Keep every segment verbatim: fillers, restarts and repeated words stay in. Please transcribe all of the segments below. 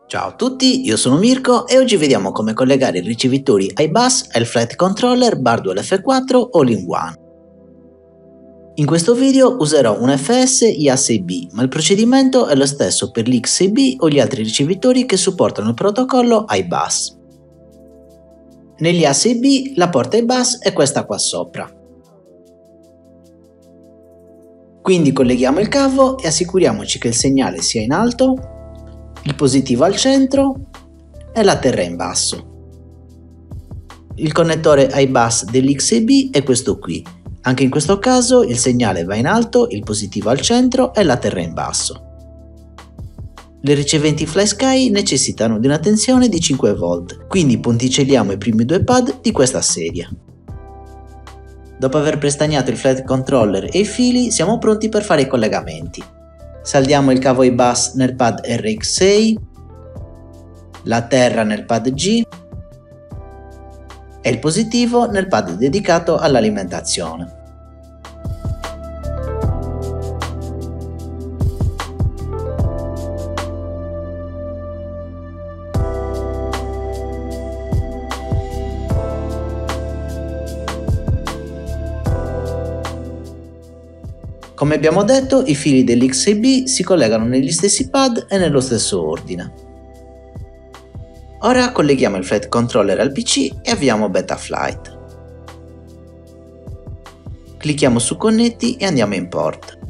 Ciao a tutti, io sono Mirko e oggi vediamo come collegare i ricevitori iBus al Flight Controller Bardwell F quattro All-in-One. In questo video userò un F S I A sei B, ma il procedimento è lo stesso per l'X sei B o gli altri ricevitori che supportano il protocollo iBus. Negli I A sei B la porta iBus è questa qua sopra. Quindi colleghiamo il cavo e assicuriamoci che il segnale sia in alto, il positivo al centro e la terra in basso. Il connettore iBus dell'X sei B è questo qui. Anche in questo caso il segnale va in alto, il positivo al centro e la terra in basso. Le riceventi FlySky necessitano di una tensione di cinque volt, quindi ponticelliamo i primi due pad di questa serie. Dopo aver prestagnato il Flight Controller e i fili, siamo pronti per fare i collegamenti. Saldiamo il cavo iBus nel pad R X sei, la terra nel pad G e il positivo nel pad dedicato all'alimentazione. Come abbiamo detto, i fili dell'X sei B si collegano negli stessi pad e nello stesso ordine. Ora colleghiamo il Flight Controller al P C e avviamo Betaflight. Clicchiamo su Connetti e andiamo in Port.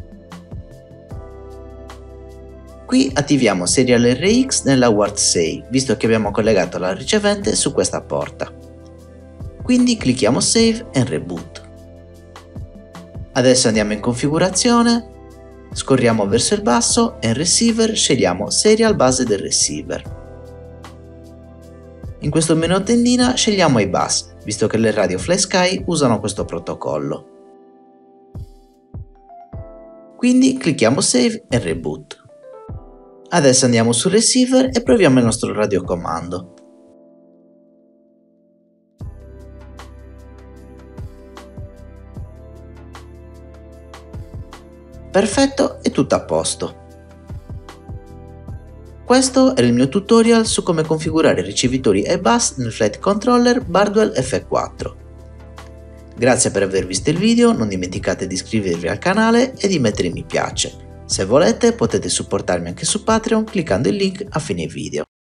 Qui attiviamo Serial R X nella W A R T sei, visto che abbiamo collegato la ricevente su questa porta. Quindi clicchiamo Save e Reboot. Adesso andiamo in configurazione, scorriamo verso il basso e in receiver scegliamo serial base del receiver. In questo menu a tendina scegliamo iBus, visto che le radio FlySky usano questo protocollo. Quindi clicchiamo Save e Reboot. Adesso andiamo sul receiver e proviamo il nostro radiocomando. Perfetto, è tutto a posto. Questo era il mio tutorial su come configurare i ricevitori iBus nel Flight Controller Bardwell F quattro. Grazie per aver visto il video, non dimenticate di iscrivervi al canale e di mettere mi piace. Se volete potete supportarmi anche su Patreon cliccando il link a fine video.